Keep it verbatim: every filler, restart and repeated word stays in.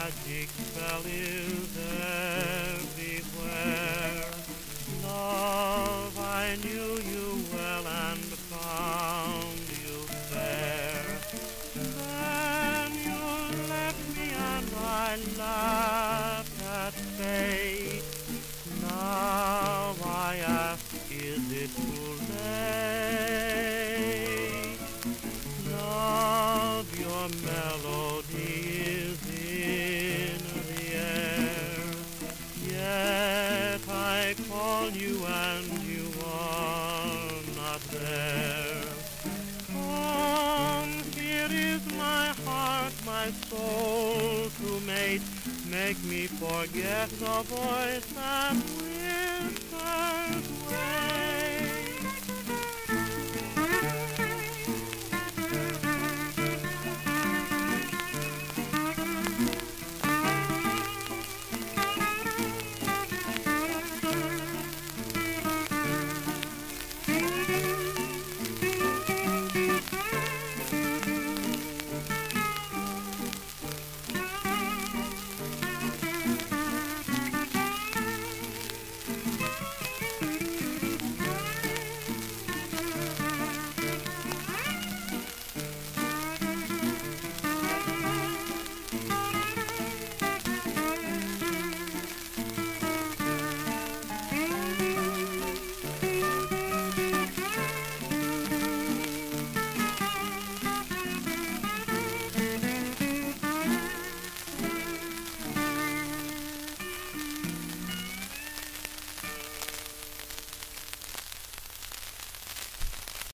magic spell is everywhere. Love, I knew you well and found you fair. Then you left me and I laughed at fate. Now I ask, is it too late? Love, your melody is in the air. Yet I call you and you are not there. Come, here is my heart, my soul to mate. Make me forget the voice that whispers.